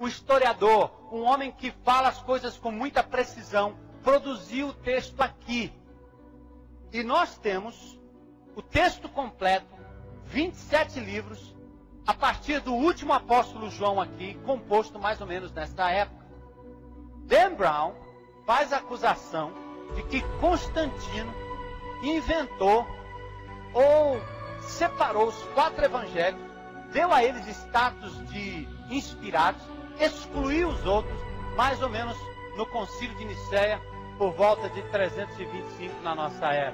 historiador, um homem que fala as coisas com muita precisão, produziu o texto aqui. E nós temos o texto completo, 27 livros, a partir do último apóstolo João aqui, composto mais ou menos nessa época. Dan Brown faz a acusação de que Constantino inventou ou separou os 4 evangelhos, deu a eles status de inspirados, excluiu os outros, mais ou menos no Concílio de Nicéia, por volta de 325 na nossa era.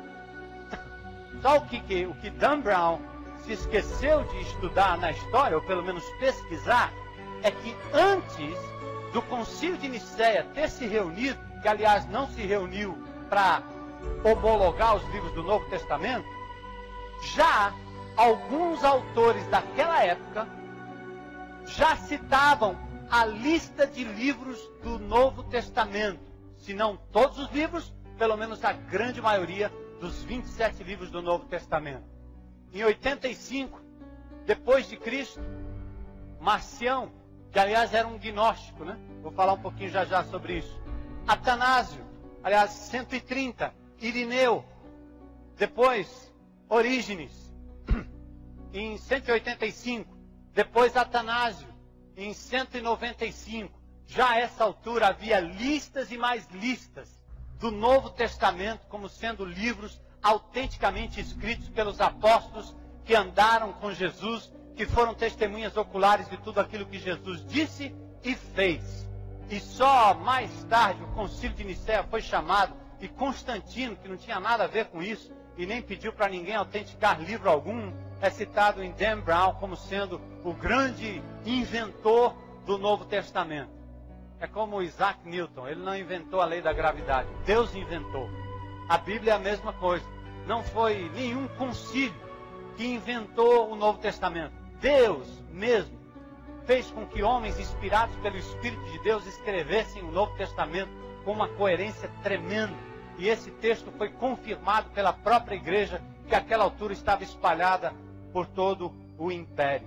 Só o que Dan Brown se esqueceu de estudar na história, ou pelo menos pesquisar, é que antes do Concílio de Nicéia ter se reunido, que aliás não se reuniu para homologar os livros do Novo Testamento, já alguns autores daquela época já citavam a lista de livros do Novo Testamento. Se não todos os livros, pelo menos a grande maioria dos 27 livros do Novo Testamento. Em 85, depois de Cristo, Marcião, que aliás era um gnóstico, né? Vou falar um pouquinho já sobre isso. Atanásio, aliás, 130, Irineu, depois Orígenes, em 185, depois Atanásio, em 195. Já a essa altura havia listas e mais listas do Novo Testamento como sendo livros autenticamente escritos pelos apóstolos que andaram com Jesus, que foram testemunhas oculares de tudo aquilo que Jesus disse e fez. E só mais tarde o Concílio de Nicéia foi chamado, e Constantino, que não tinha nada a ver com isso, e nem pediu para ninguém autenticar livro algum, é citado em Dan Brown como sendo o grande inventor do Novo Testamento. É como Isaac Newton, ele não inventou a lei da gravidade, Deus inventou. A Bíblia é a mesma coisa. Não foi nenhum concílio que inventou o Novo Testamento. Deus mesmo fez com que homens inspirados pelo Espírito de Deus escrevessem o Novo Testamento com uma coerência tremenda. E esse texto foi confirmado pela própria igreja, que àquela altura estava espalhada por todo o império.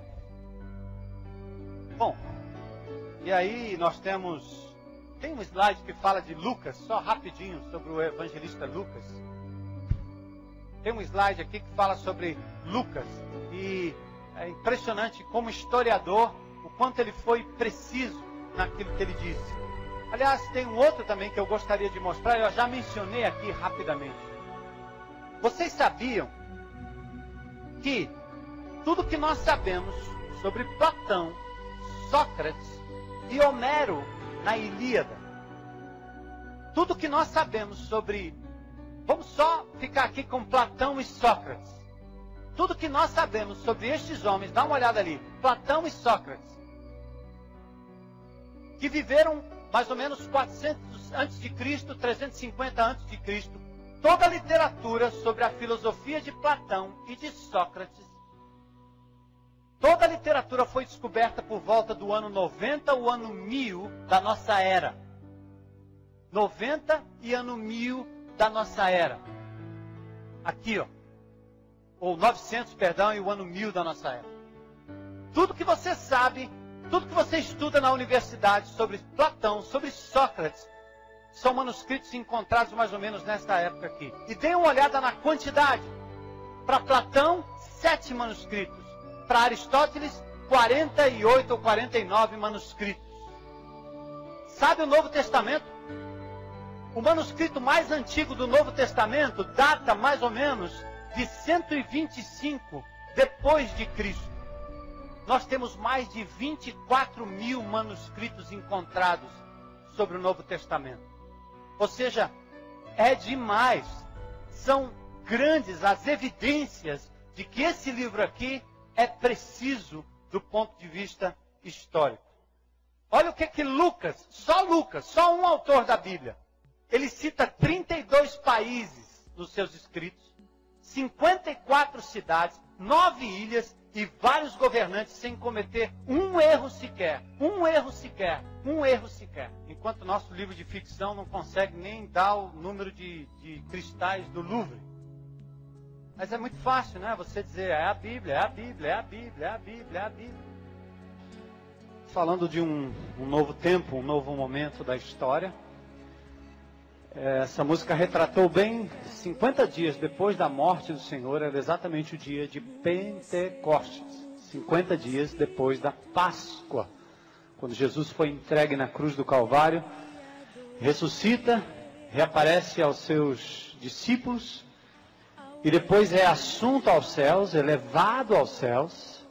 Bom, e aí nós temos... Tem um slide que fala de Lucas, só rapidinho, sobre o evangelista Lucas. Tem um slide aqui que fala sobre Lucas. E é impressionante como historiador, o quanto ele foi preciso naquilo que ele disse. Aliás, tem um outro também que eu gostaria de mostrar, eu já mencionei aqui rapidamente. Vocês sabiam que tudo que nós sabemos sobre Platão, Sócrates e Homero na Ilíada, tudo que nós sabemos sobre... Vamos só ficar aqui com Platão e Sócrates. Tudo que nós sabemos sobre estes homens, dá uma olhada ali, Platão e Sócrates, que viveram mais ou menos 400 a.C., 350 a.C., toda a literatura sobre a filosofia de Platão e de Sócrates, toda a literatura foi descoberta por volta do ano 90, o ano 1000 da nossa era. 90 e ano 1000 da nossa era. Aqui, ó. Ou 900, perdão, e o ano 1000 da nossa era. Tudo que você sabe, tudo que você estuda na universidade sobre Platão, sobre Sócrates, são manuscritos encontrados mais ou menos nesta época aqui. E dê uma olhada na quantidade. Para Platão, 7 manuscritos. Para Aristóteles, 48 ou 49 manuscritos. Sabe o Novo Testamento? O manuscrito mais antigo do Novo Testamento data mais ou menos de 125 depois de Cristo. Nós temos mais de 24.000 manuscritos encontrados sobre o Novo Testamento. Ou seja, é demais. São grandes as evidências de que esse livro aqui é preciso do ponto de vista histórico. Olha o que Lucas, só um autor da Bíblia, ele cita 32 países nos seus escritos, 54 cidades, 9 ilhas e vários governantes sem cometer um erro sequer. Enquanto o nosso livro de ficção não consegue nem dar o número de cristais do Louvre. Mas é muito fácil, né? Você dizer, é a Bíblia. falando de um novo tempo, um novo momento da história. Essa música retratou bem 50 dias depois da morte do Senhor, era exatamente o dia de Pentecostes. 50 dias depois da Páscoa, quando Jesus foi entregue na cruz do Calvário, ressuscita, reaparece aos seus discípulos, e depois é assunto aos céus, elevado aos céus,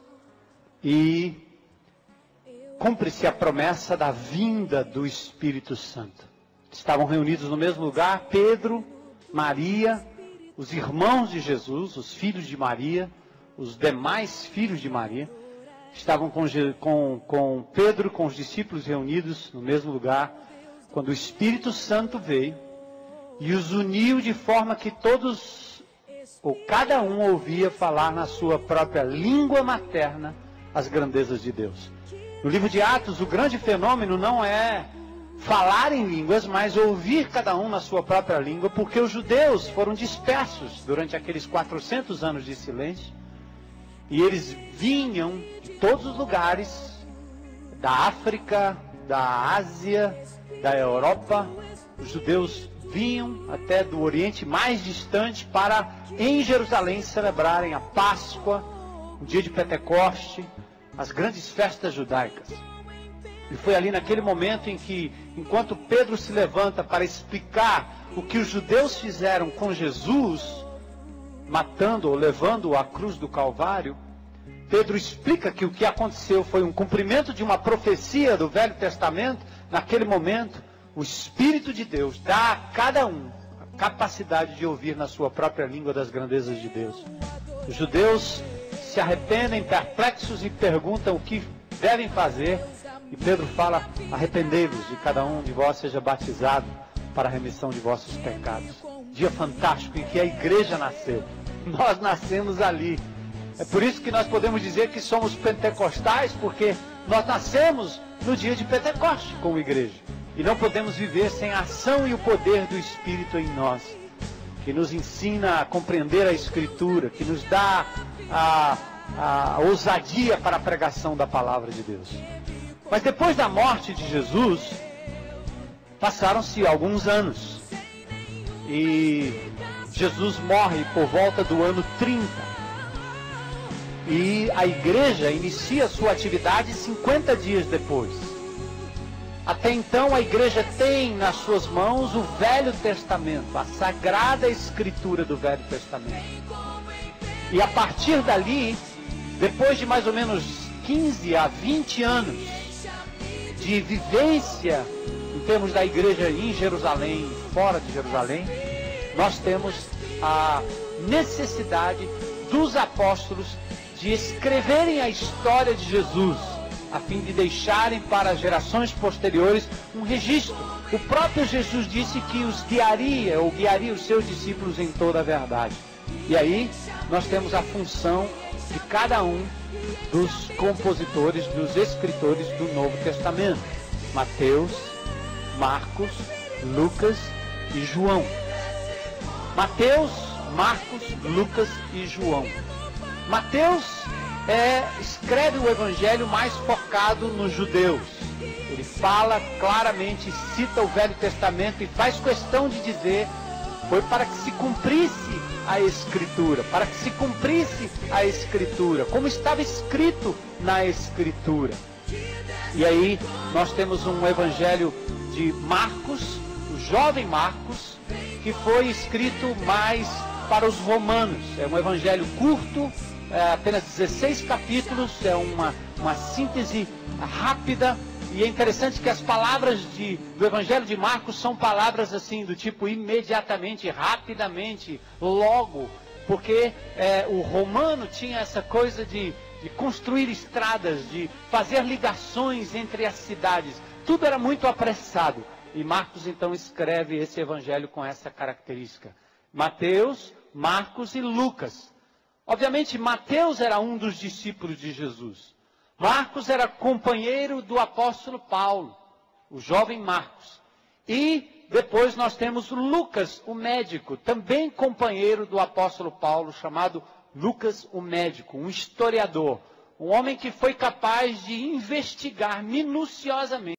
e cumpre-se a promessa da vinda do Espírito Santo. Estavam reunidos no mesmo lugar, Pedro, Maria, os irmãos de Jesus, os filhos de Maria, os demais filhos de Maria, estavam com Pedro, com os discípulos reunidos no mesmo lugar, quando o Espírito Santo veio e os uniu de forma que todos, ou cada um, ouvia falar na sua própria língua materna as grandezas de Deus. No livro de Atos, o grande fenômeno não é falar em línguas, mas ouvir cada um na sua própria língua, porque os judeus foram dispersos durante aqueles 400 anos de silêncio, e eles vinham de todos os lugares, da África, da Ásia, da Europa. Os judeus vinham até do Oriente mais distante para, em Jerusalém, celebrarem a Páscoa, o dia de Pentecoste, as grandes festas judaicas. E foi ali naquele momento em que, enquanto Pedro se levanta para explicar o que os judeus fizeram com Jesus, matando ou levando-o à cruz do Calvário, Pedro explica que o que aconteceu foi um cumprimento de uma profecia do Velho Testamento. Naquele momento, o Espírito de Deus dá a cada um a capacidade de ouvir na sua própria língua das grandezas de Deus. Os judeus se arrependem, perplexos, e perguntam o que devem fazer. E Pedro fala: arrependei-vos e cada um de vós seja batizado para a remissão de vossos pecados. Dia fantástico em que a igreja nasceu. Nós nascemos ali. É por isso que nós podemos dizer que somos pentecostais, porque nós nascemos no dia de Pentecoste como igreja. E não podemos viver sem a ação e o poder do Espírito em nós, que nos ensina a compreender a Escritura, que nos dá a ousadia para a pregação da palavra de Deus. Mas depois da morte de Jesus, passaram-se alguns anos. E Jesus morre por volta do ano 30. E a igreja inicia sua atividade 50 dias depois. Até então a igreja tem nas suas mãos o Velho Testamento, a Sagrada Escritura do Velho Testamento. E a partir dali, depois de mais ou menos 15 a 20 anos de vivência em termos da igreja em Jerusalém, fora de Jerusalém, nós temos a necessidade dos apóstolos de escreverem a história de Jesus, a fim de deixarem para as gerações posteriores um registro. O próprio Jesus disse que os guiaria, ou guiaria os seus discípulos em toda a verdade. E aí nós temos a função de cada um dos compositores, dos escritores do Novo Testamento: Mateus, Marcos, Lucas e João. Mateus, Marcos, Lucas e João. Mateus escreve o evangelho mais focado nos judeus. Ele fala claramente, cita o Velho Testamento e faz questão de dizer: foi para que se cumprisse a Escritura, para que se cumprisse a Escritura, como estava escrito na Escritura. E aí nós temos um evangelho de Marcos, o jovem Marcos, que foi escrito mais para os romanos. É um evangelho curto, apenas 16 capítulos, é uma síntese rápida. E é interessante que as palavras do Evangelho de Marcos são palavras assim, do tipo imediatamente, rapidamente, logo. Porque o romano tinha essa coisa de construir estradas, de fazer ligações entre as cidades. Tudo era muito apressado. E Marcos então escreve esse Evangelho com essa característica. Mateus, Marcos e Lucas. Obviamente Mateus era um dos discípulos de Jesus. Marcos era companheiro do apóstolo Paulo, o jovem Marcos. E depois nós temos Lucas, o médico, também companheiro do apóstolo Paulo, chamado Lucas, o médico, um historiador, Um homem que foi capaz de investigar minuciosamente